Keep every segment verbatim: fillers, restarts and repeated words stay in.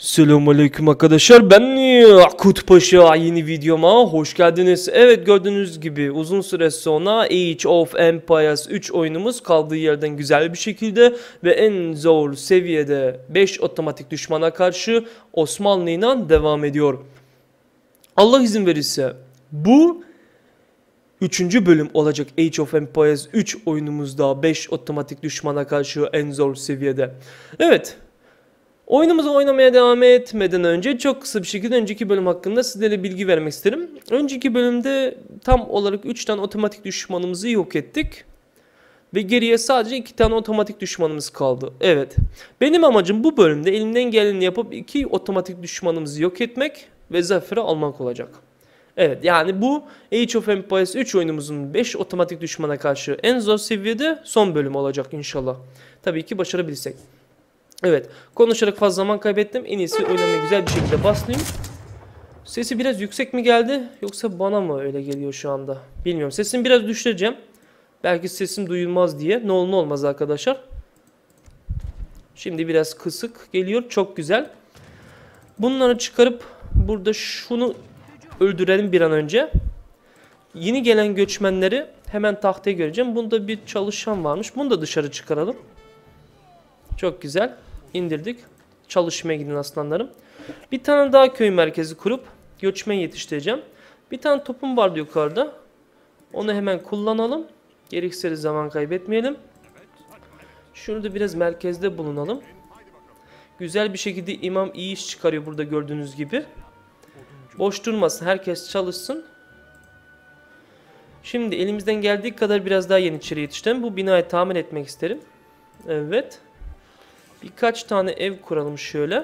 Selamünaleyküm arkadaşlar, ben Akut Paşa, yeni videoma hoş geldiniz. Evet, gördüğünüz gibi uzun süre sonra Age of Empires üç oyunumuz kaldığı yerden güzel bir şekilde ve en zor seviyede beş otomatik düşmana karşı Osmanlı ile devam ediyor. Allah izin verirse bu üçüncü bölüm olacak Age of Empires üç oyunumuzda beş otomatik düşmana karşı en zor seviyede. Evet. Oyunumuzu oynamaya devam etmeden önce çok kısa bir şekilde önceki bölüm hakkında sizlere bilgi vermek isterim. Önceki bölümde tam olarak üç tane otomatik düşmanımızı yok ettik. Ve geriye sadece iki tane otomatik düşmanımız kaldı. Evet. Benim amacım bu bölümde elimden geleni yapıp iki otomatik düşmanımızı yok etmek ve zaferi almak olacak. Evet, yani bu Age of Empires üç oyunumuzun beş otomatik düşmana karşı en zor seviyede son bölüm olacak inşallah. Tabii ki başarabilirsek. Evet, konuşarak fazla zaman kaybettim. En iyisi oynamaya güzel bir şekilde başlayayım. Sesi biraz yüksek mi geldi yoksa bana mı öyle geliyor şu anda? Bilmiyorum. Sesimi biraz düşüreceğim. Belki sesim duyulmaz diye. Ne olur ne olmaz arkadaşlar. Şimdi biraz kısık geliyor. Çok güzel. Bunları çıkarıp burada şunu öldürelim bir an önce. Yeni gelen göçmenleri hemen tahtaya göreceğim. Bunda bir çalışan varmış. Bunu da dışarı çıkaralım. Çok güzel. İndirdik. Çalışmaya gidin aslanlarım. Bir tane daha köy merkezi kurup göçmen yetiştireceğim. Bir tane topum vardı yukarıda. Onu hemen kullanalım. Gereksiz zaman kaybetmeyelim. Şurada biraz merkezde bulunalım. Güzel bir şekilde imam iyi iş çıkarıyor burada gördüğünüz gibi. Boş durmasın. Herkes çalışsın. Şimdi elimizden geldiği kadar biraz daha yeniçeri yetiştirelim. Bu binayı tamir etmek isterim. Evet. Birkaç tane ev kuralım şöyle.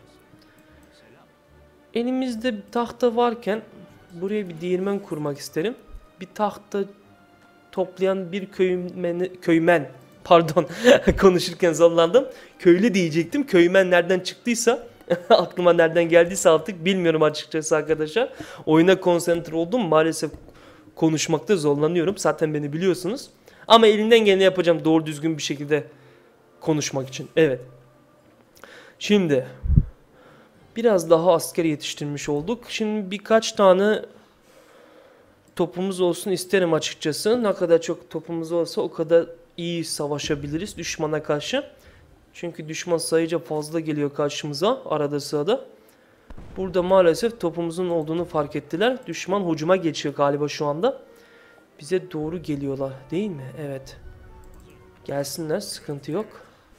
Elimizde tahta varken buraya bir değirmen kurmak isterim. Bir tahta toplayan bir köymen, köymen pardon konuşurken zorlandım. Köylü diyecektim. Köymen nereden çıktıysa aklıma nereden geldiyse artık bilmiyorum açıkçası arkadaşlar. Oyuna konsantre oldum. Maalesef konuşmakta zorlanıyorum. Zaten beni biliyorsunuz. Ama elimden geleni yapacağım doğru düzgün bir şekilde konuşmak için. Evet. Şimdi biraz daha asker yetiştirmiş olduk. Şimdi birkaç tane topumuz olsun isterim açıkçası. Ne kadar çok topumuz olsa o kadar iyi savaşabiliriz düşmana karşı. Çünkü düşman sayıca fazla geliyor karşımıza arada sırada. Burada maalesef topumuzun olduğunu fark ettiler. Düşman hücuma geçiyor galiba şu anda. Bize doğru geliyorlar değil mi? Evet. Gelsinler, sıkıntı yok.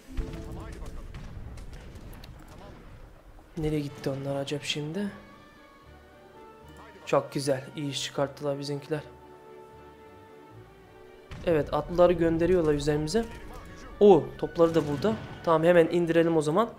Nereye gitti onlar acaba şimdi? Çok güzel. İyi iş çıkarttılar bizimkiler. Evet, atlıları gönderiyorlar üzerimize. O topları da burada. Tamam, hemen indirelim o zaman.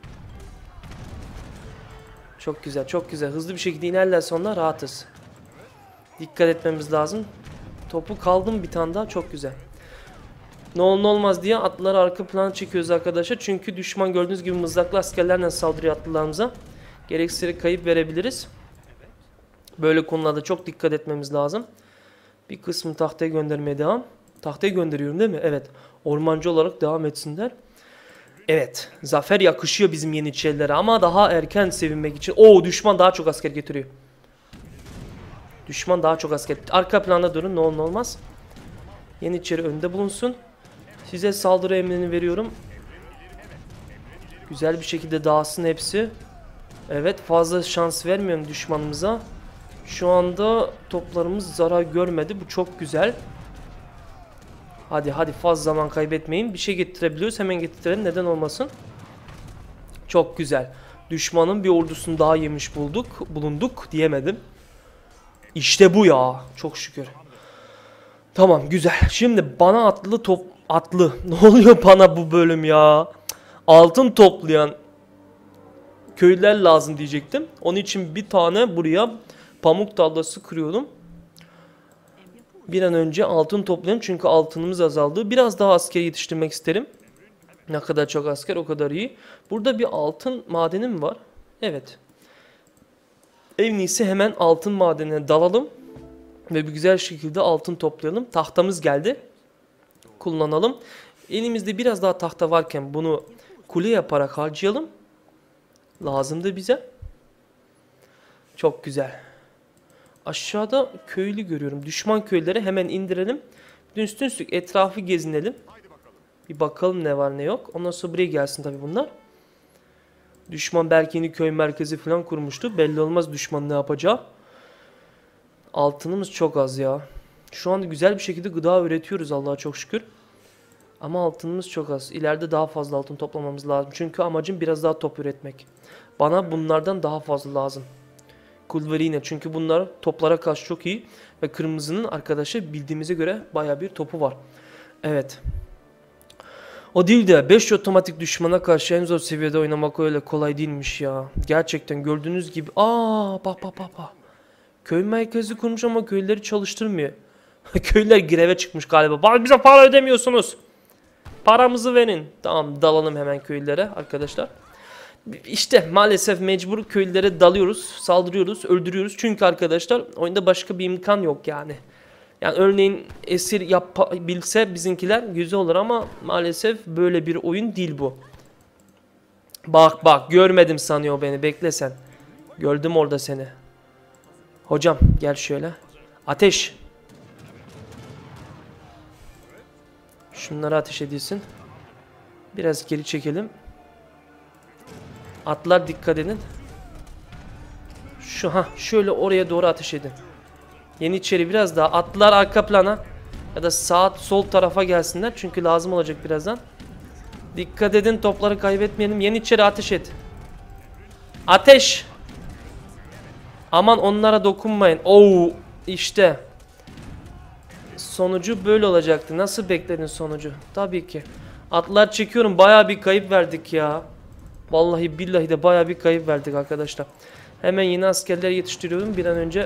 Çok güzel, çok güzel. Hızlı bir şekilde inerler sonra rahatız. Dikkat etmemiz lazım. Topu kaldım bir tane daha. Çok güzel. Ne olur ne olmaz diye atlıları arka plana çekiyoruz arkadaşlar. Çünkü düşman gördüğünüz gibi mızraklı askerlerle saldırıyor atlılarımıza. Gereksiz kayıp verebiliriz. Böyle konularda çok dikkat etmemiz lazım. Bir kısmı tahtaya göndermeye devam. Tahtaya gönderiyorum değil mi? Evet. Ormancı olarak devam etsinler. Evet. Zafer yakışıyor bizim yeniçerilere ama daha erken sevinmek için. Oo, düşman daha çok asker getiriyor. Düşman daha çok asker. Arka planda durun, ne olur ne olmaz. Yeniçeri önde bulunsun. Size saldırı emrini veriyorum. Güzel bir şekilde dağılsın hepsi. Evet, fazla şans vermiyorum düşmanımıza. Şu anda toplarımız zarar görmedi. Bu çok güzel. Hadi hadi fazla zaman kaybetmeyin. Bir şey getirebiliyoruz. Hemen getirelim. Neden olmasın? Çok güzel. Düşmanın bir ordusunu daha yemiş bulduk. Bulunduk diyemedim. İşte bu ya. Çok şükür. Tamam, güzel. Şimdi bana atlı top... Atlı. Ne oluyor bana bu bölüm ya? Altın toplayan köylüler lazım diyecektim. Onun için bir tane buraya pamuk tarlası kırıyorum. Bir an önce altın toplayalım çünkü altınımız azaldı. Biraz daha asker yetiştirmek isterim. Ne kadar çok asker o kadar iyi. Burada bir altın madeni mi var? Evet. En iyisi hemen altın madenine dalalım. Ve bir güzel şekilde altın toplayalım. Tahtamız geldi. Kullanalım. Elimizde biraz daha tahta varken bunu kule yaparak harcayalım. Lazımdı bize. Çok güzel. Aşağıda köylü görüyorum. Düşman köyleri hemen indirelim. Üstün üstlük etrafı gezinelim. Bir bakalım ne var ne yok. Ondan sonra buraya gelsin tabii bunlar. Düşman belki yeni köy merkezi falan kurmuştu. Belli olmaz düşman ne yapacağı. Altınımız çok az ya. Şu anda güzel bir şekilde gıda üretiyoruz Allah'a çok şükür. Ama altınımız çok az. İleride daha fazla altın toplamamız lazım. Çünkü amacım biraz daha top üretmek. Bana bunlardan daha fazla lazım. Kulverine. Çünkü bunlar toplara karşı çok iyi. Ve kırmızının arkadaşı bildiğimize göre baya bir topu var. Evet. O değil de beş otomatik düşmana karşı en zor seviyede oynamak öyle kolay değilmiş ya. Gerçekten gördüğünüz gibi. Aa bak bak bak bak. Köy merkezi kurmuş ama köyleri çalıştırmıyor. Köyler greve çıkmış galiba. Bize para ödemiyorsunuz. Paramızı verin. Tamam dalalım hemen köylere arkadaşlar. İşte maalesef mecbur köylere dalıyoruz, saldırıyoruz, öldürüyoruz. Çünkü arkadaşlar oyunda başka bir imkan yok yani. Yani örneğin esir yapabilse bizimkiler güzel olur ama maalesef böyle bir oyun değil bu. Bak bak görmedim sanıyor beni, bekle sen. Gördüm orada seni. Hocam gel şöyle. Ateş. Şunlara ateş edilsin. Biraz geri çekelim. Atlar dikkat edin. Şu ha şöyle oraya doğru ateş edin. Yeniçeri biraz daha. Atlar arka plana ya da sağ sol tarafa gelsinler çünkü lazım olacak birazdan. Dikkat edin, topları kaybetmeyelim. Yeniçeri ateş et. Ateş. Aman onlara dokunmayın. Oo işte. Sonucu böyle olacaktı. Nasıl bekledin sonucu? Tabii ki. Atlar çekiyorum. Bayağı bir kayıp verdik ya. Vallahi billahi de bayağı bir kayıp verdik arkadaşlar. Hemen yeni askerler yetiştiriyorum. Bir an önce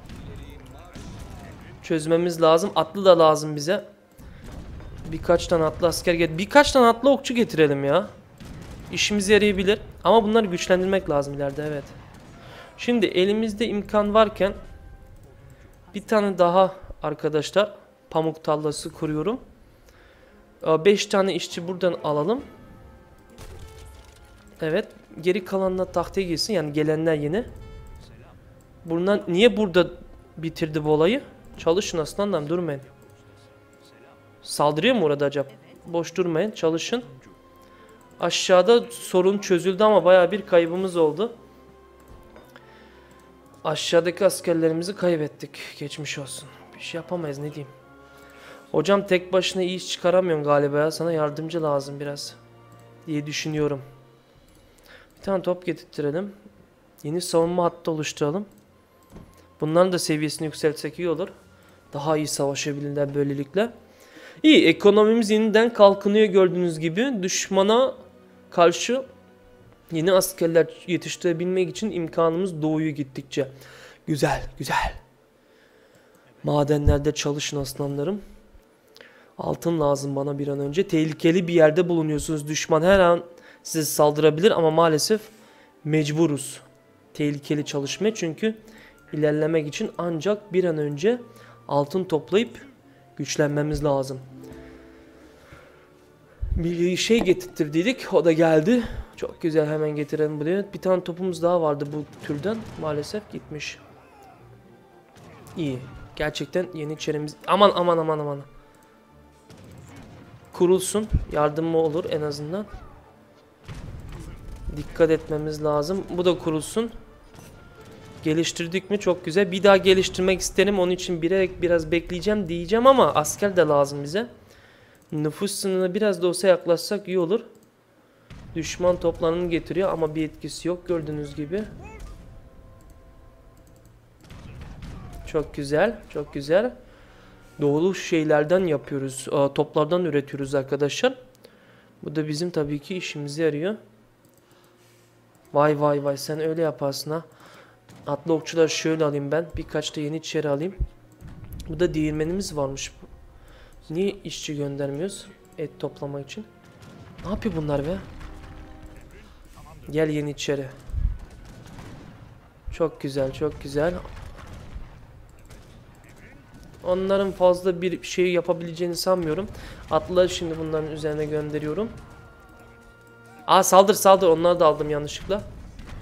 çözmemiz lazım. Atlı da lazım bize. Birkaç tane atlı asker get. Birkaç tane atlı okçu getirelim ya. İşimize yarayabilir. Ama bunları güçlendirmek lazım ileride, evet. Şimdi elimizde imkan varken bir tane daha arkadaşlar pamuk tarlası kuruyorum. beş tane işçi buradan alalım. Evet. Geri kalanlar tahtaya girsin. Yani gelenler yeni. Bunlar niye burada bitirdi bu olayı? Çalışın aslanlarım, durmayın. Saldırıyor mu orada acaba? Boş durmayın, çalışın. Aşağıda sorun çözüldü ama baya bir kaybımız oldu. Aşağıdaki askerlerimizi kaybettik. Geçmiş olsun. Bir şey yapamayız, ne diyeyim. Hocam tek başına iyi iş çıkaramıyorsun galiba ya. Sana yardımcı lazım biraz diye düşünüyorum. Bir tane top getirtirelim. Yeni savunma hattı oluşturalım. Bunların da seviyesini yükseltsek iyi olur. Daha iyi savaşabilirler böylelikle. İyi, ekonomimiz yeniden kalkınıyor gördüğünüz gibi. Düşmana karşı yeni askerler yetiştirebilmek için imkanımız doğuyor gittikçe. Güzel, güzel. Madenlerde çalışın aslanlarım. Altın lazım bana bir an önce. Tehlikeli bir yerde bulunuyorsunuz. Düşman her an size saldırabilir ama maalesef mecburuz. Tehlikeli çalışmaya çünkü ilerlemek için ancak bir an önce altın toplayıp güçlenmemiz lazım. Bir şey getirttirdik, o da geldi. Çok güzel, hemen getirelim buraya. Bir tane topumuz daha vardı bu türden. Maalesef gitmiş. İyi. Gerçekten yeniçerimiz... Aman aman aman aman. Kurulsun. Yardım mı olur en azından. Dikkat etmemiz lazım. Bu da kurulsun. Geliştirdik mi? Çok güzel. Bir daha geliştirmek isterim. Onun için bilerek biraz bekleyeceğim diyeceğim ama asker de lazım bize. Nüfus sınırına biraz da olsa yaklaşsak iyi olur. Düşman toplarını getiriyor ama bir etkisi yok gördüğünüz gibi. Çok güzel. Çok güzel. Doğulu şeylerden yapıyoruz. Toplardan üretiyoruz arkadaşlar. Bu da bizim tabii ki işimize yarıyor. Vay vay vay, sen öyle yaparsın ha. Atlı okçular şöyle alayım ben. Birkaç da yeniçeri alayım. Bu da değirmenimiz varmış. Niye işçi göndermiyoruz? Et toplamak için. Ne yapıyor bunlar be? Gel yeniçeri. Çok güzel, çok güzel. Onların fazla bir şey yapabileceğini sanmıyorum. Atlıları şimdi bunların üzerine gönderiyorum. Aa saldır saldır, onları da aldım yanlışlıkla.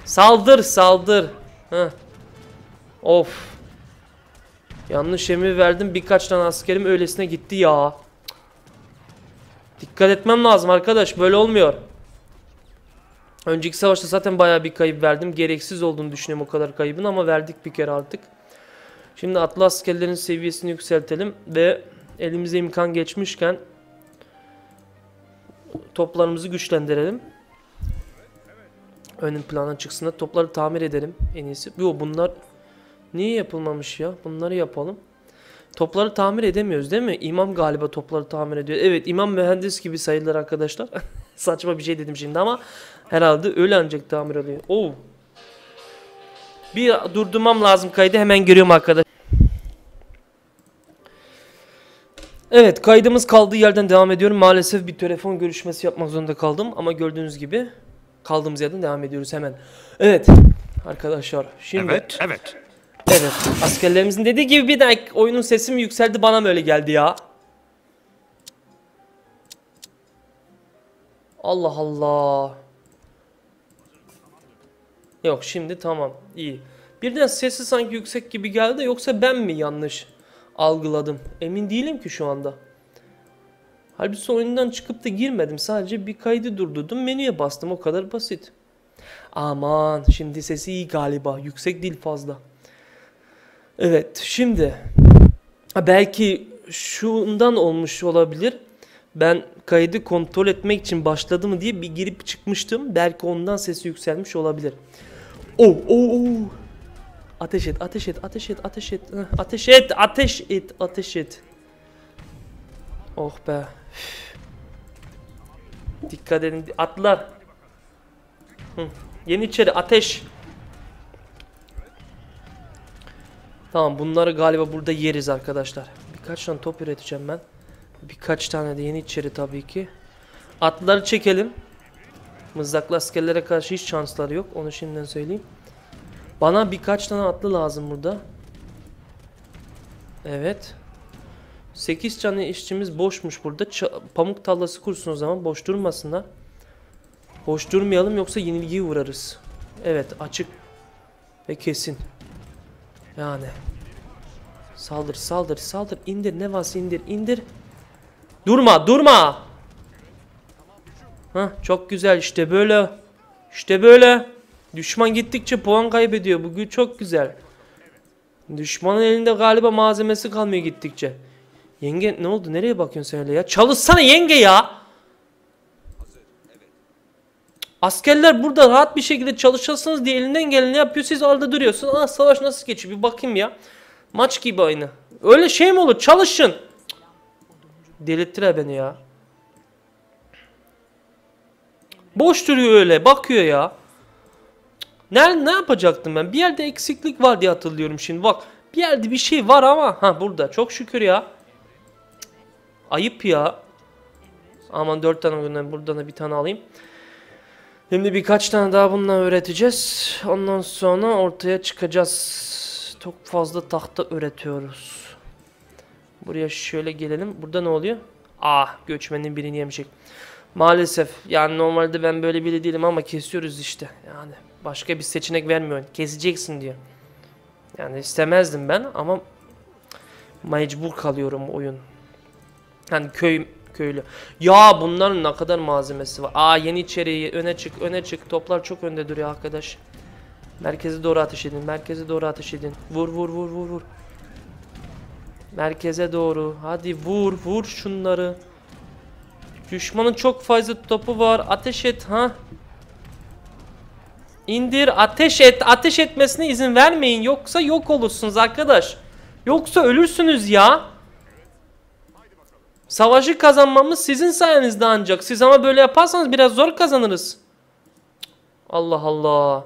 Saldır saldır. Heh. Of. Yanlış emir verdim. Birkaç tane askerim öylesine gitti ya. Dikkat etmem lazım arkadaş. Böyle olmuyor. Önceki savaşta zaten bayağı bir kayıp verdim. Gereksiz olduğunu düşünüyorum o kadar kaybın ama verdik bir kere artık. Şimdi atlı askerlerin seviyesini yükseltelim ve elimize imkan geçmişken toplarımızı güçlendirelim. Ön plana çıksın da topları tamir edelim en iyisi. Yo, bunlar niye yapılmamış ya? Bunları yapalım. Topları tamir edemiyoruz değil mi? İmam galiba topları tamir ediyor. Evet, imam mühendis gibi sayılır arkadaşlar. Saçma bir şey dedim şimdi ama herhalde öyle ancak tamir oluyor. Oo. Bir durdurmam lazım kaydı, hemen görüyorum arkadaş. Evet, kaydımız kaldığı yerden devam ediyorum. Maalesef bir telefon görüşmesi yapmak zorunda kaldım ama gördüğünüz gibi kaldığımız yerden devam ediyoruz hemen. Evet arkadaşlar şimdi. Evet, evet. Evet, askerlerimizin dediği gibi bir dakika oyunun sesi mi yükseldi, bana mı öyle geldi ya? Allah Allah. Yok, şimdi tamam, iyi. Birden sesi sanki yüksek gibi geldi, yoksa ben mi yanlış algıladım? Emin değilim ki şu anda. Halbuki oyundan çıkıp da girmedim, sadece bir kaydı durdurdum, menüye bastım, o kadar basit. Aman, şimdi sesi iyi galiba, yüksek değil fazla. Evet, şimdi belki şundan olmuş olabilir. Ben kaydı kontrol etmek için başladı mı diye bir girip çıkmıştım. Belki ondan sesi yükselmiş olabilir. Oh, oh, oh. Ateş et, ateş et, ateş et, ateş et. Ateş et, ateş et, ateş et. Oh be. Dikkat edin, atlar. Hı. Yeniçeri ateş. Tamam, bunları galiba burada yeriz arkadaşlar. Birkaç tane top üreteceğim ben. Birkaç tane de Yeniçeri tabii ki. Atları çekelim. Mızraklı askerlere karşı hiç şansları yok. Onu şimdiden söyleyeyim. Bana birkaç tane atlı lazım burada. Evet. sekiz tane işçimiz boşmuş burada. Ç pamuk tallası kursun o zaman. Boş durmasınlar. Boş durmayalım yoksa yenilgiye uğrarız. Evet, açık ve kesin. Yani. Saldır, saldır, saldır. İndir, ne varsa indir, indir. Durma, durma. Hah, çok güzel, işte böyle. İşte böyle. Düşman gittikçe puan kaybediyor. Bugün çok güzel. Düşmanın elinde galiba malzemesi kalmıyor gittikçe. Yenge ne oldu? Nereye bakıyorsun sen öyle ya? Çalışsana yenge ya. Askerler burada rahat bir şekilde çalışasınız diye elinden geleni yapıyor. Siz orada duruyorsunuz. Aa, savaş nasıl geçiyor? Bir bakayım ya. Maç gibi aynı. Öyle şey mi olur? Çalışın. Delirttiler beni ya. Boş duruyor öyle. Bakıyor ya. Ne, ne yapacaktım ben? Bir yerde eksiklik var diye hatırlıyorum şimdi. Bak. Bir yerde bir şey var ama. Ha, burada. Çok şükür ya. Ayıp ya. Aman dört tane buradan da bir tane alayım. Şimdi birkaç tane daha bundan öğreteceğiz. Ondan sonra ortaya çıkacağız. Çok fazla tahta üretiyoruz. Buraya şöyle gelelim. Burada ne oluyor? Ah, göçmenin birini yemişik. Maalesef. Yani normalde ben böyle biri değilim ama kesiyoruz işte. Yani başka bir seçenek vermiyor. Keseceksin diyor. Yani istemezdim ben ama mecbur kalıyorum oyun. Yani köy köylü. Ya bunların ne kadar malzemesi var. Aa, Yeniçeri öne çık, öne çık. Toplar çok önde duruyor arkadaş. Merkeze doğru ateş edin. Merkeze doğru ateş edin. Vur vur vur vur vur. Merkeze doğru. Hadi vur vur şunları. Düşmanın çok fazla topu var. Ateş et ha. İndir, ateş et. Ateş etmesine izin vermeyin. Yoksa yok olursunuz arkadaş. Yoksa ölürsünüz ya. Savaşı kazanmamız sizin sayenizde ancak. Siz ama böyle yaparsanız biraz zor kazanırız. Allah Allah.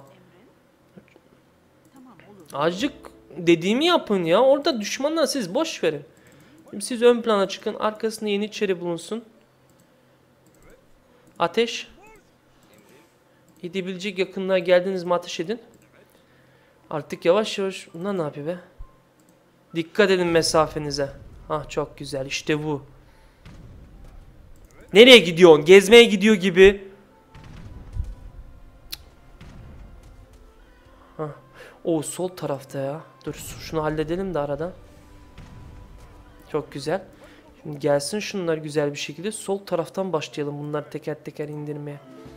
Azıcık dediğimi yapın ya. Orada düşmanlar, siz boş verin. Şimdi siz ön plana çıkın. Arkasında Yeniçeri bulunsun. Ateş. Gidebilecek yakınlığa geldiniz mi ateş edin. Artık yavaş yavaş. Bunlar ne yapıyor be? Dikkat edin mesafenize. Hah, çok güzel, işte bu. Nereye gidiyorsun? Gezmeye gidiyor gibi. O sol tarafta ya. Dur şunu halledelim de arada. Çok güzel. Şimdi gelsin şunlar güzel bir şekilde. Sol taraftan başlayalım bunları teker teker indirmeye.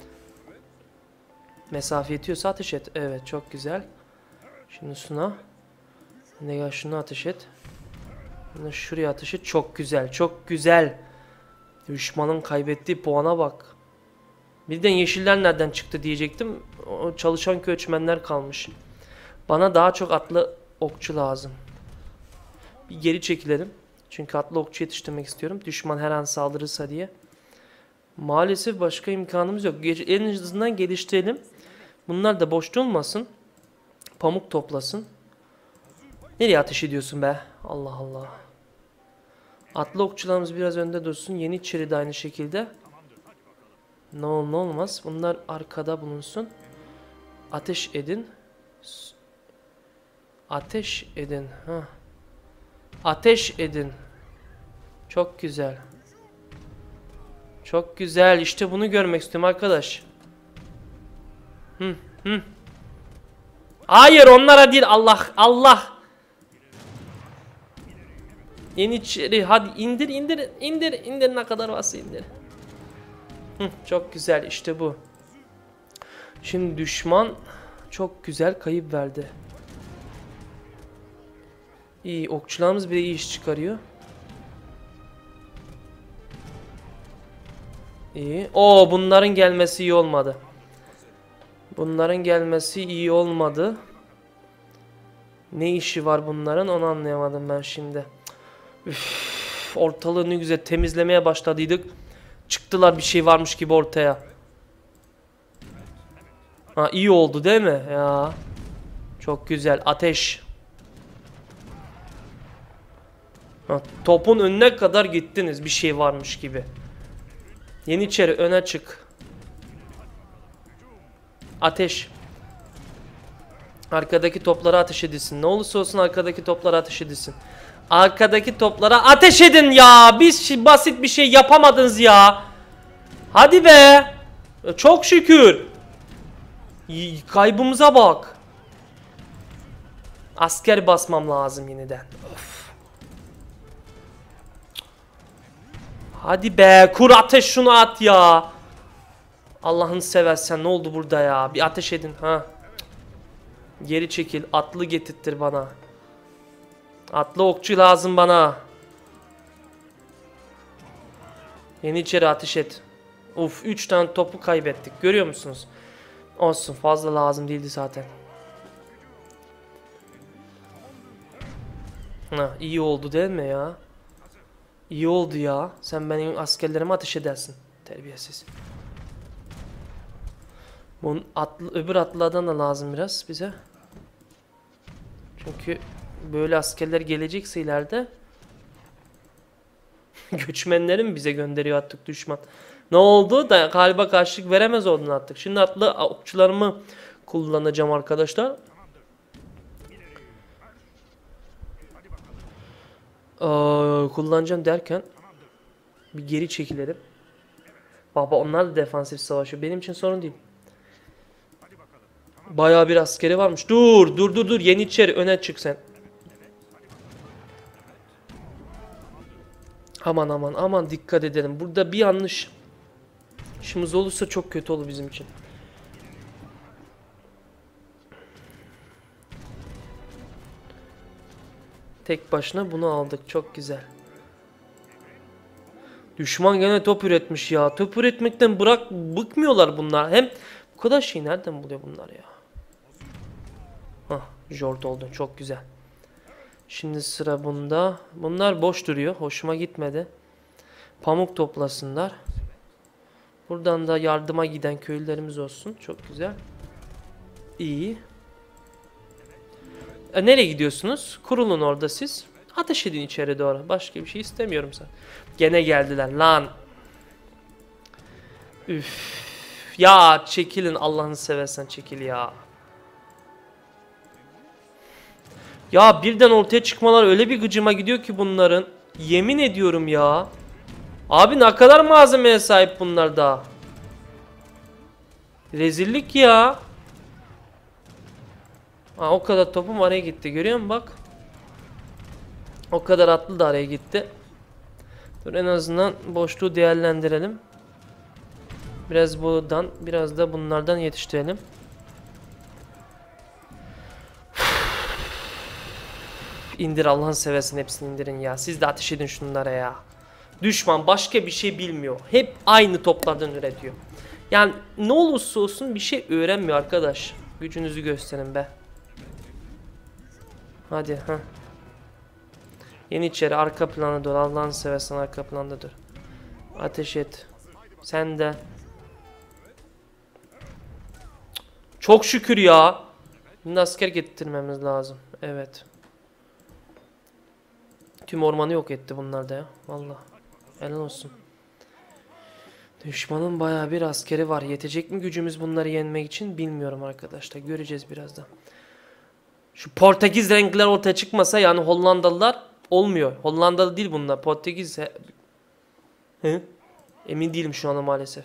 Mesafe yetiyorsa ateş et. Evet çok güzel. Şimdi şuna. Ne ya şunu ateş et. Şimdi şuraya ateş et. Çok güzel. Çok güzel. Düşmanın kaybettiği puana bak. Birden yeşiller nereden çıktı diyecektim. O çalışan göçmenler kalmış. Bana daha çok atlı okçu lazım. Bir geri çekilelim. Çünkü atlı okçu yetiştirmek istiyorum. Düşman her an saldırırsa diye. Maalesef başka imkanımız yok. En azından geliştirelim. Bunlar da boş olmasın. Pamuk toplasın. Nereye ateş ediyorsun be? Allah Allah. Atlı okçularımız biraz önde dursun. Yeniçeri de aynı şekilde. Ne olur ne olmaz. Bunlar arkada bulunsun. Ateş edin. Ateş edin. Heh. Ateş edin. Çok güzel. Çok güzel. İşte bunu görmek istiyorum arkadaş. Hı, hı. Hayır onlara değil. Allah Allah. Yeniçeri hadi indir indir indir indir ne kadar varsa indir. Hı, çok güzel işte bu. Şimdi düşman çok güzel kayıp verdi. İyi okçularımız bile iyi iş çıkarıyor. İyi. Oo bunların gelmesi iyi olmadı. Bunların gelmesi iyi olmadı. Ne işi var bunların onu anlayamadım ben şimdi. Üf, ortalığı ne güzel temizlemeye başladıydık. Çıktılar bir şey varmış gibi ortaya. Ha iyi oldu değil mi? Ya. Çok güzel. Ateş. Ha, topun önüne kadar gittiniz bir şey varmış gibi. Yeniçeri öne çık. Ateş. Arkadaki toplara ateş edilsin. Ne olursa olsun arkadaki toplara ateş edilsin. Arkadaki toplara ateş edin ya. Biz basit bir şey yapamadınız ya. Hadi be. Çok şükür. Kaybımıza bak. Asker basmam lazım yeniden. Of. Hadi be. Kur ateş şunu at ya. Allah'ını seversen ne oldu burada ya? Bir ateş edin ha. Geri çekil. Atlı getirttir bana. Atlı okçu lazım bana. Yeniçeri ateş et. Uf üç tane topu kaybettik. Görüyor musunuz? Olsun fazla lazım değildi zaten. Ha, iyi oldu değil mi ya? İyi oldu ya. Sen benim askerlerime ateş edersin. Terbiyesiz. Bunun atlı, öbür atlılardan da lazım biraz bize. Çünkü böyle askerler gelecekse ileride göçmenleri mi bize gönderiyor attık düşman? Ne oldu? Da galiba karşılık veremez oldun attık. Şimdi atlı okçularımı kullanacağım arkadaşlar. Ee, kullanacağım derken bir geri çekilelim. Baba onlar da defansif savaşıyor. Benim için sorun değil. Bayağı bir askeri varmış. Dur dur dur dur. Yeniçeri öne çık sen. Aman aman aman dikkat edelim. Burada bir yanlış işimiz olursa çok kötü olur bizim için. Tek başına bunu aldık. Çok güzel. Düşman gene top üretmiş ya. Top üretmekten bırak bıkmıyorlar bunlar. Hem bu kadar şey nereden buluyor bunlar ya? Hah, jort oldun. Çok güzel. Şimdi sıra bunda. Bunlar boş duruyor. Hoşuma gitmedi. Pamuk toplasınlar. Buradan da yardıma giden köylülerimiz olsun. Çok güzel. İyi. E, nereye gidiyorsunuz? Kurulun orada siz. Ateş edin içeri doğru. Başka bir şey istemiyorum sen. Gene geldiler lan. Üf. Ya çekilin Allah'ını seversen çekil ya. Ya birden ortaya çıkmalar öyle bir gıcıma gidiyor ki bunların. Yemin ediyorum ya. Abi ne kadar malzemeye sahip bunlar daha. Rezillik ya. Ha, o kadar topum araya gitti. Görüyor musun bak. O kadar atlı da araya gitti. Dur en azından boşluğu değerlendirelim. Biraz buradan, biraz da bunlardan yetiştirelim. İndir Allah'ın seversen hepsini indirin ya. Siz de ateş edin şunlara ya. Düşman başka bir şey bilmiyor. Hep aynı toplardan üretiyor. Yani ne olursa olsun bir şey öğrenmiyor arkadaş. Gücünüzü gösterin be. Hadi ha. Yeniçeri arka plana dur. Allah'ını seversen arka planda dur. Ateş et. Sen de. Çok şükür ya. Şimdi asker getirmemiz lazım. Evet. Tüm ormanı yok etti bunlar da ya. Vallahi. Helal olsun. Düşmanın bayağı bir askeri var. Yetecek mi gücümüz bunları yenmek için bilmiyorum arkadaşlar. Göreceğiz birazdan. Şu Portekiz renkler ortaya çıkmasa yani Hollandalılar olmuyor. Hollandalı değil bunlar. Portekiz. He? Emin değilim şu anda maalesef.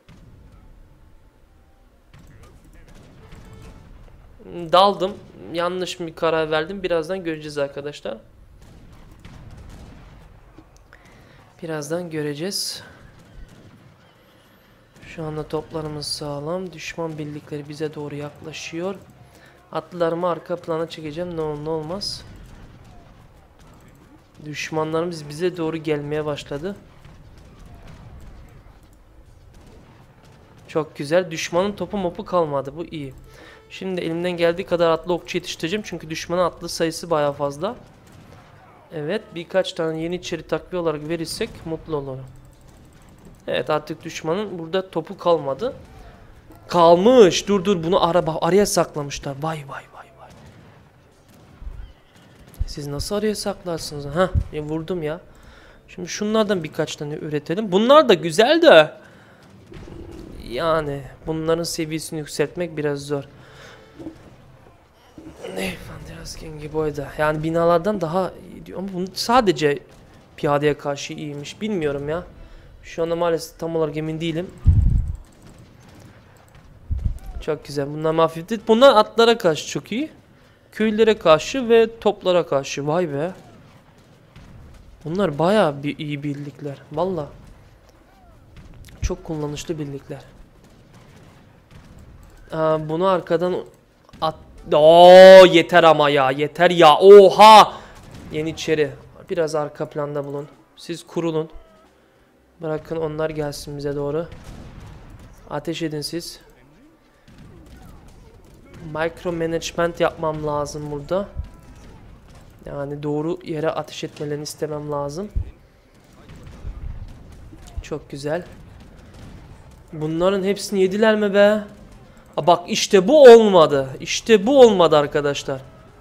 Daldım. Yanlış bir karar verdim. Birazdan göreceğiz arkadaşlar. Birazdan göreceğiz. Şu anda toplarımız sağlam. Düşman birlikleri bize doğru yaklaşıyor. Atlılarımı arka plana çekeceğim. Ne olur ne olmaz. Düşmanlarımız bize doğru gelmeye başladı. Çok güzel. Düşmanın topu mopu kalmadı. Bu iyi. Şimdi elimden geldiği kadar atlı okçu yetiştireceğim. Çünkü düşmanın atlı sayısı bayağı fazla. Evet. Birkaç tane yeniçeri takviye olarak verirsek mutlu olurum. Evet artık düşmanın burada topu kalmadı. Kalmış. Dur dur bunu araba araya saklamışlar. Vay vay vay vay. Siz nasıl araya saklarsınız? Ha, ya vurdum ya. Şimdi şunlardan birkaç tane üretelim. Bunlar da güzel de. Yani bunların seviyesini yükseltmek biraz zor. Ne? Fanderasken gibi oydu. Yani binalardan daha iyi diyor. Ama bunu sadece piyadeye karşı iyiymiş. Bilmiyorum ya. Şu anda maalesef tam olarak emin değilim. Çok güzel. Bunlar hafifti. Bunlar atlara karşı çok iyi. Köylere karşı ve toplara karşı. Vay be. Bunlar bayağı bir iyi birlikler. Valla. Çok kullanışlı birlikler. Aa, bunu arkadan at. Oo yeter ama ya. Yeter ya. Oha. Yeniçeri. Biraz arka planda bulun. Siz kurulun. Bırakın onlar gelsin bize doğru. Ateş edin siz. Micro management yapmam lazım burada. Yani doğru yere ateş etmelerini istemem lazım. Çok güzel. Bunların hepsini yediler mi be? Aa, bak işte bu olmadı. İşte bu olmadı arkadaşlar.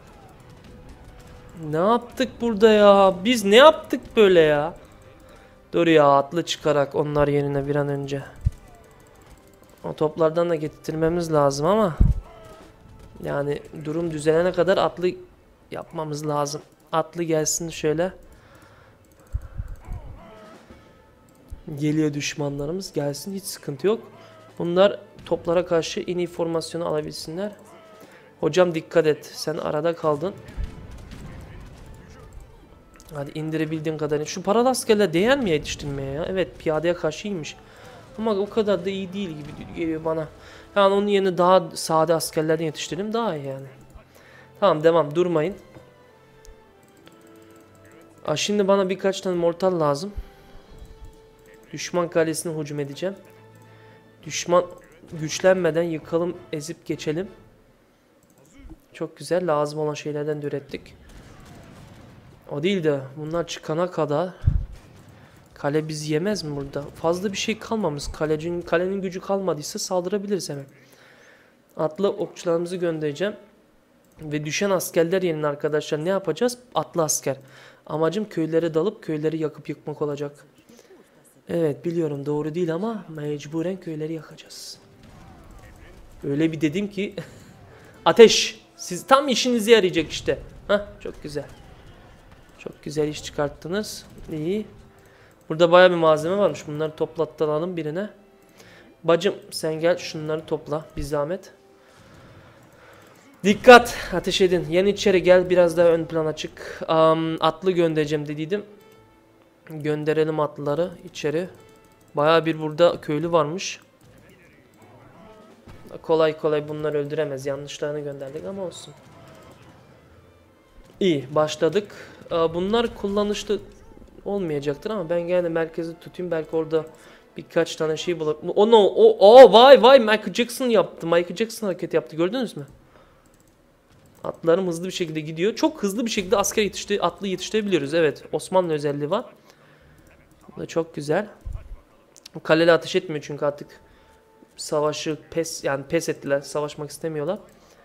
Ne yaptık burada ya? Biz ne yaptık böyle ya? Dur ya atlı çıkarak onlar yerine bir an önce. O toplardan da getirmemiz lazım ama. Yani durum düzelene kadar atlı yapmamız lazım. Atlı gelsin şöyle. Geliyor düşmanlarımız gelsin hiç sıkıntı yok. Bunlar toplara karşı en iyi formasyonu alabilsinler. Hocam dikkat et sen arada kaldın. Hadi indirebildiğin kadarını. Şu paralı askerler değer mi yetiştirmeye ya? Evet piyadeye karşı iyiymiş. Ama o kadar da iyi değil gibi geliyor bana. Yani onun yerine daha sade askerlerden yetiştirelim daha iyi yani. Tamam devam durmayın. Aa, şimdi bana birkaç tane mortal lazım. Düşman kalesine hücum edeceğim. Düşman güçlenmeden yıkalım ezip geçelim. Çok güzel lazım olan şeylerden de ürettik. O değil de bunlar çıkana kadar kale bizi yemez mi burada? Fazla bir şey kalmamış. Kalecinin, kalenin gücü kalmadıysa saldırabiliriz hemen. Atlı okçularımızı göndereceğim. Ve düşen askerler yerine arkadaşlar ne yapacağız? Atlı asker. Amacım köylere dalıp köyleri yakıp yıkmak olacak. Evet biliyorum doğru değil ama mecburen köyleri yakacağız. Öyle bir dedim ki ateş. Siz tam işinize yarayacak işte. Hah çok güzel. Çok güzel iş çıkarttınız. İyi. Burada bayağı bir malzeme varmış. Bunları toplattalım birine. Bacım sen gel şunları topla. Bir zahmet. Dikkat, ateş edin. Yeni içeri gel, biraz daha ön plana çık. Um, atlı göndereceğim dediydim. Gönderelim atlıları içeri. Bayağı bir burada köylü varmış. Kolay kolay bunları öldüremez. Yanlışlarını gönderdik ama olsun. İyi, başladık. Bunlar kullanışlı olmayacaktır ama ben gene merkezi tutayım. Belki orada birkaç tane şey bulabilirim. O no, o, o vay vay Michael Jackson yaptı. Michael Jackson hareket yaptı. Gördünüz mü? Atlarım hızlı bir şekilde gidiyor. Çok hızlı bir şekilde asker yetişti, atlı yetiştirebiliyoruz. Evet, Osmanlı özelliği var. Bu da çok güzel. Kaleli ateş etmiyor çünkü artık savaşı pes yani pes ettiler. Savaşmak istemiyorlar.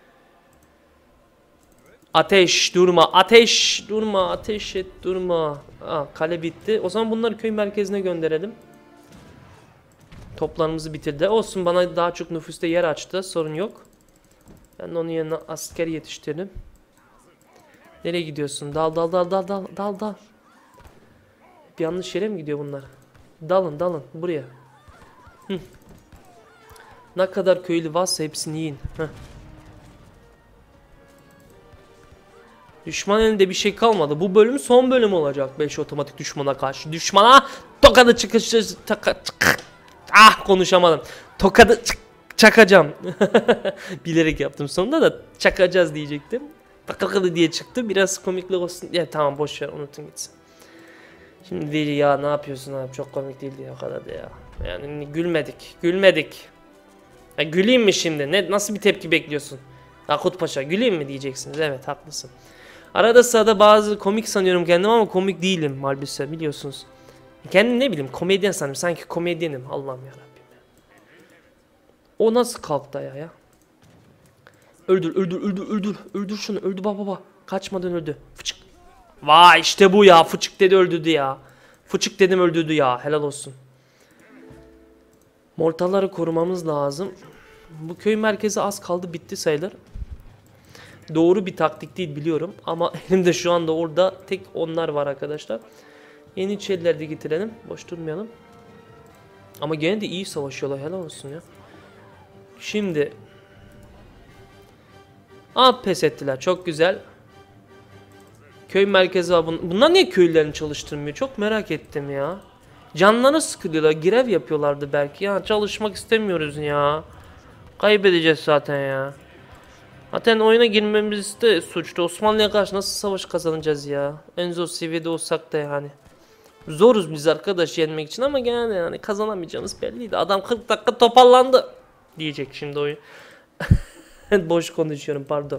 Ateş durma, ateş durma, ateş et durma. Aa, kale bitti. O zaman bunları köy merkezine gönderelim. Toplarımızı bitirdi. Olsun, bana daha çok nüfusta yer açtı. Sorun yok. Ben onun yerine asker yetiştirdim. Nereye gidiyorsun? Dal dal dal dal dal dal dal. Bir yanlış yere mi gidiyor bunlar? Dalın dalın buraya. Hı. Ne kadar köylü varsa hepsini yiyin. Heh. Düşman elinde bir şey kalmadı. Bu bölüm son bölüm olacak. beş otomatik düşmana karşı. Düşmana tokadı çıkışı ah konuşamadım. Tokadı çakacağım. Bilerek yaptım sonunda da çakacağız diyecektim. Tokadı diye çıktı. Biraz komiklik olsun. Ya tamam boş ver, unutun gitsin. Şimdi deli ya, ne yapıyorsun abi? Çok komik değildi ya, o kadar da ya. Yani gülmedik. Gülmedik. Ya güleyim mi şimdi? Ne, nasıl bir tepki bekliyorsun? Akut Paşa güleyim mi diyeceksiniz. Evet, haklısın. Arada sırada bazı komik sanıyorum kendimi ama komik değilim halbuki, biliyorsunuz. Kendim ne bileyim komedyen sanırım. Sanki komedyenim. Allah'ım yarabbim. O nasıl kalktı ya ya? Öldür öldür öldür öldür. Öldür şunu. Öldü baba baba. Kaçmadan öldü. Fıçık. Vay işte bu ya. Fıçık dedi öldürdü ya. Fıçık dedim öldürdü ya. Helal olsun. Mortalları korumamız lazım. Bu köy merkezi az kaldı, bitti sayılır. Doğru bir taktik değil biliyorum ama elimde şu anda orada tek onlar var arkadaşlar. Yeniçerileri de getirelim. Boş durmayalım. Ama gene de iyi savaşıyorlar, helal olsun ya. Şimdi Aa, pes ettiler, çok güzel. Köy merkezi var. Bunlar niye köylülerini çalıştırmıyor? Çok merak ettim ya. Canlarını sıkılıyorlar. Grev yapıyorlardı belki. Ya çalışmak istemiyoruz ya. Kaybedeceğiz zaten ya. Zaten oyuna girmemiz de suçtu. Osmanlı'ya karşı nasıl savaş kazanacağız ya? En zor seviyede olsak da yani. Zoruz biz arkadaş yenmek için ama gene yani kazanamayacağımız belliydi. Adam kırk dakika toparlandı diyecek şimdi oyun. Boş konuşuyorum, pardon.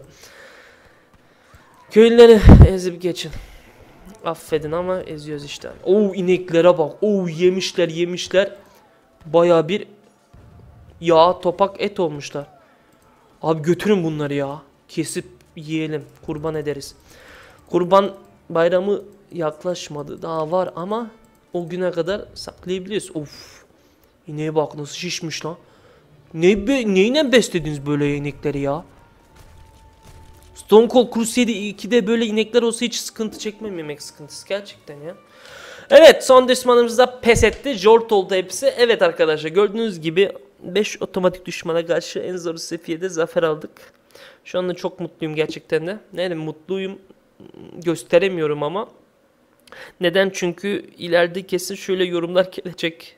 Köylüleri ezip geçin. Affedin ama eziyoruz işte. Oo, ineklere bak. Oo, yemişler yemişler. Baya bir yağ topak et olmuşlar. Abi götürün bunları ya. Kesip yiyelim. Kurban ederiz. Kurban bayramı yaklaşmadı. Daha var ama o güne kadar saklayabiliriz. Of. İneğe bak nasıl şişmiş lan. Ne be, neyle beslediniz böyle inekleri ya? Stone Cold Crusader ikide böyle inekler olsa hiç sıkıntı çekmem, yemek sıkıntısı gerçekten ya. Evet, son düşmanımız da pes etti. Jort oldu hepsi. Evet arkadaşlar, gördüğünüz gibi beş otomatik düşmana karşı en zor seviyede zafer aldık. Şu anda çok mutluyum gerçekten de. Ne mutluyum gösteremiyorum ama. Neden? Çünkü ileride kesin şöyle yorumlar gelecek.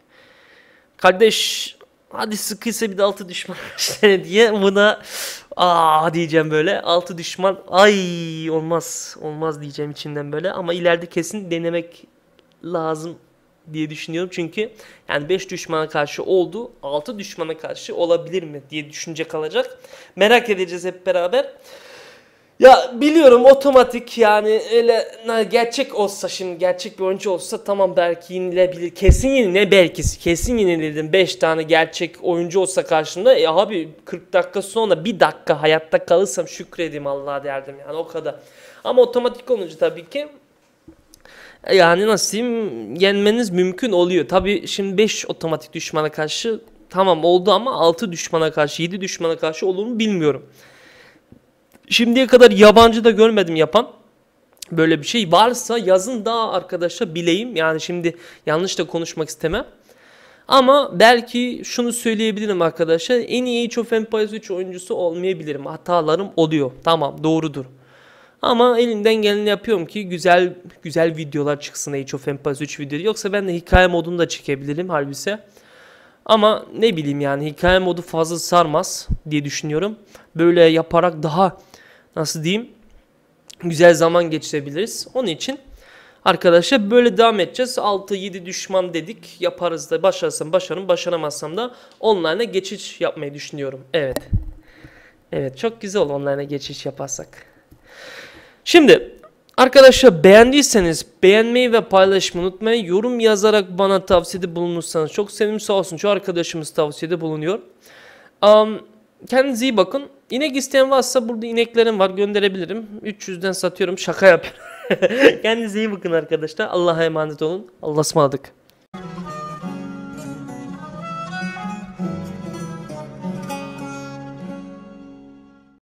Kardeş hadi sıkıysa bir de altı düşman diye buna aa diyeceğim böyle. Altı düşman ay olmaz olmaz diyeceğim içinden böyle ama ileride kesin denemek lazım diye düşünüyorum. Çünkü yani beş düşmana karşı oldu, altı düşmana karşı olabilir mi diye düşünce kalacak. Merak edeceğiz hep beraber. Ya biliyorum otomatik yani öyle gerçek olsa, şimdi gerçek bir oyuncu olsa tamam belki yenilebilir. Kesin yeni ne belki kesin yenilirdim. beş tane gerçek oyuncu olsa karşımda. E abi kırk dakika sonra bir dakika hayatta kalırsam şükredeyim Allah'a derdim yani, o kadar. Ama otomatik olunca tabii ki yani nasıl diyeyim, yenmeniz mümkün oluyor. Tabii şimdi beş otomatik düşmana karşı tamam oldu ama altı düşmana karşı, yedi düşmana karşı olur mu bilmiyorum. Şimdiye kadar yabancı da görmedim yapan. Böyle bir şey varsa yazın daha arkadaşlar bileyim. Yani şimdi yanlış da konuşmak istemem. Ama belki şunu söyleyebilirim arkadaşlar. En iyi Age of Empires üç oyuncusu olmayabilirim. Hatalarım oluyor. Tamam, doğrudur. Ama elimden geleni yapıyorum ki güzel güzel videolar çıksın Age of Empires üç videoları. Yoksa ben de hikaye modunu da çekebilirim halbuki. Ama ne bileyim yani hikaye modu fazla sarmaz diye düşünüyorum. Böyle yaparak daha nasıl diyeyim güzel zaman geçirebiliriz. Onun için arkadaşlar böyle devam edeceğiz. altı yedi düşman dedik. Yaparız da başarsam başarım, başaramazsam da online'a geçiş yapmayı düşünüyorum. Evet. Evet, çok güzel olur online'a geçiş yaparsak. Şimdi arkadaşlar beğendiyseniz beğenmeyi ve paylaşmayı unutmayın. Yorum yazarak bana tavsiyede bulunursanız çok sevinirim, sağ olsun. Şu arkadaşımız tavsiyede bulunuyor. Um, kendinize iyi bakın. İnek isteyen varsa burada ineklerim var, gönderebilirim. üç yüzden satıyorum, şaka yap. Kendinize iyi bakın arkadaşlar. Allah'a emanet olun. Allah'a ısmarladık.